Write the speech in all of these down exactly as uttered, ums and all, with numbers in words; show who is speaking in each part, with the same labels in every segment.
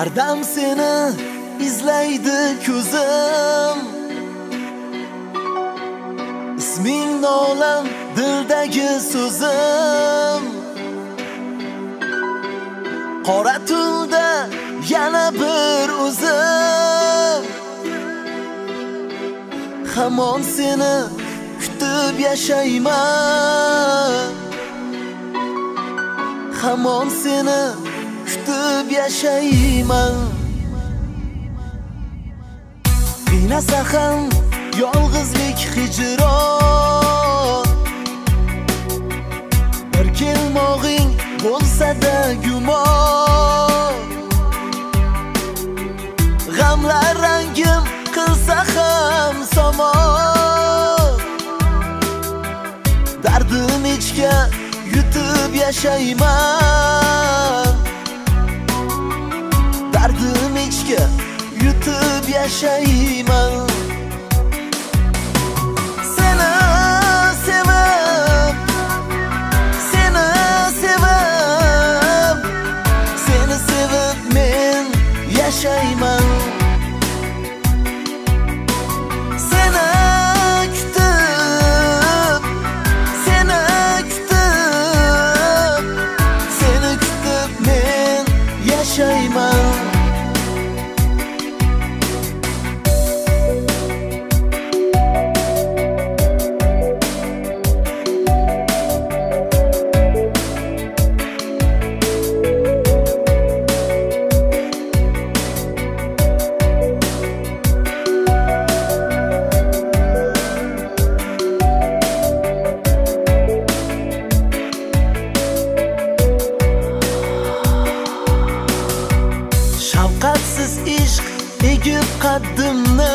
Speaker 1: Hardam seni izlaydi ko'zim, isming nolam dildagi so'zim. Qora tunda yana bir o'zim, hamon seni kutib yashayman, hamon seni kutib yashayman. Qiynasa ham yolg'izlik hijron, bir kelmog'ing bo'lsa-da gumon. G'amlar rangim qilsa ham somon, dardim ichga yutib yashayman, dardim ichga yutib yashayman. Seni sevib, seni sevib, seni sevib men yashayman. Seni kutib, seni kutib, seni kutib men yashayman. Shafqatsiz ishq egib qaddimni,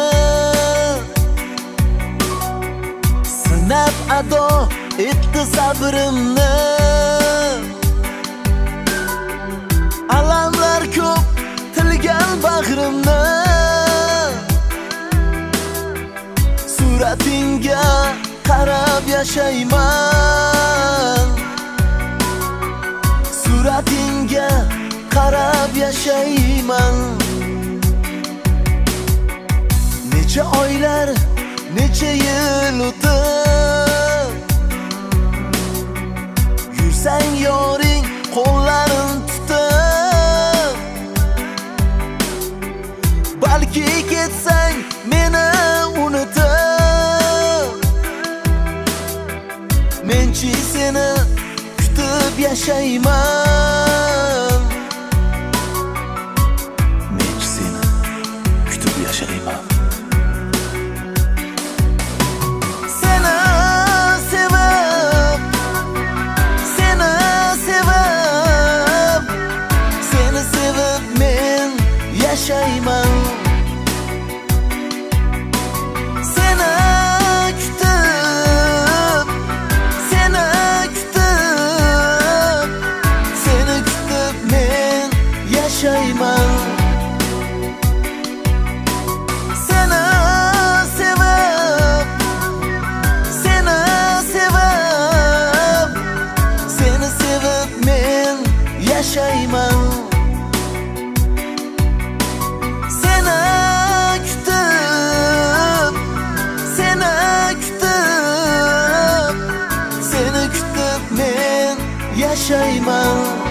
Speaker 1: sinab ado etdi sabrimni. Alamlar ko'p tilgan bag'rimni, suratingga qarab yashayman, suratingga qarab yashayman. Necha oylar, necha yil o'tib, yursang yoring qo'llarin tutib, balki ketsang meni unutib, menchi seni kutib yashayman, menchi seni kutib yashayman. Seni sevib, seni sevib, seni sevib men yashayman. Seni kutib, seni kutib, seni kutib men yashayman. Seni sevib, seni sevib, seni sevib men yashayman. Seni kutib, seni kutib, seni kutib men yashayman.